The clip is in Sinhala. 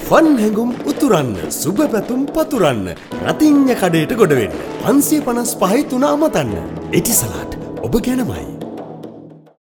ෆන් හැඟුම් උතුරන්න සුබ පැතුම් පතුරන්න රතිඤ්ඤ කඩේට ගොඩ වෙන්න 555 3 අමතන්න එටිසලාට් ඔබ ගැනමයි